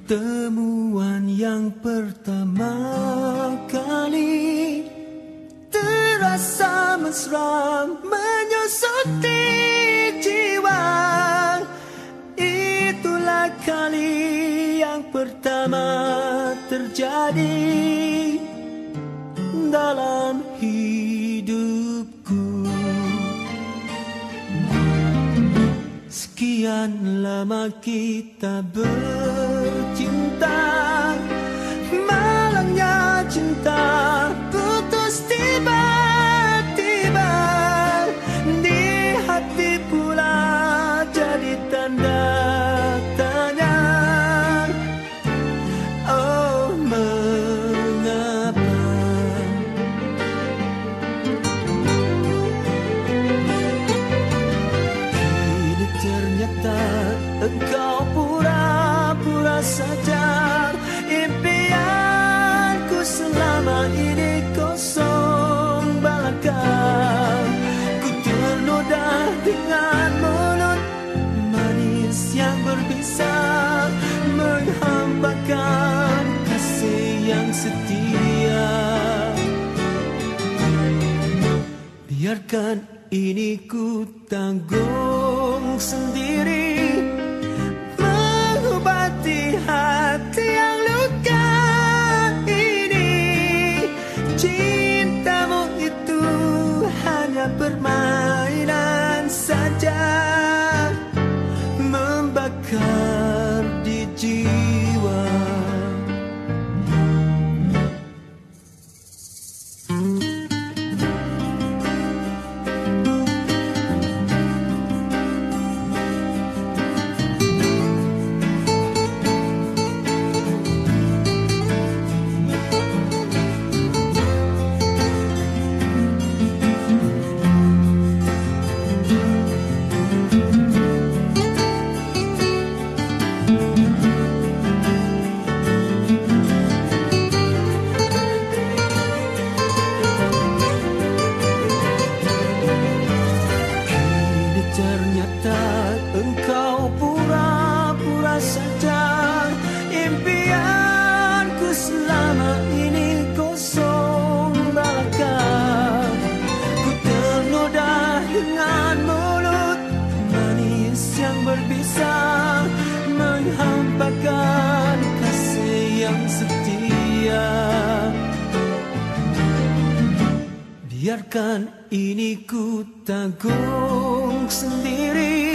Pertemuan yang pertama kali terasa mesra menyusut di jiwa. Itulah kali yang pertama terjadi dalam hidupku. Sekian lama kita bercinta, malangnya cinta putus tiba-tiba. Di hati pula jadi tanda tanya. Oh, mengapa kini ternyata engkau pura-pura saja. Impianku selama ini kosong belaka. Ku ternoda dengan mulut manis yang berbisa, menghambakan kasih yang setia. Biarkan ini ku tanggung sendiri, mengobati hati yang luka ini. Cintamu itu hanya permainan saja, membakar di jiwa. Ternyata engkau pura-pura saja. Impianku selama ini kosong belaka. Ku ternoda dengan mulut manis yang berbisa, menghambakan kasih yang setia. Biarkan ini ku tanggung sendiri,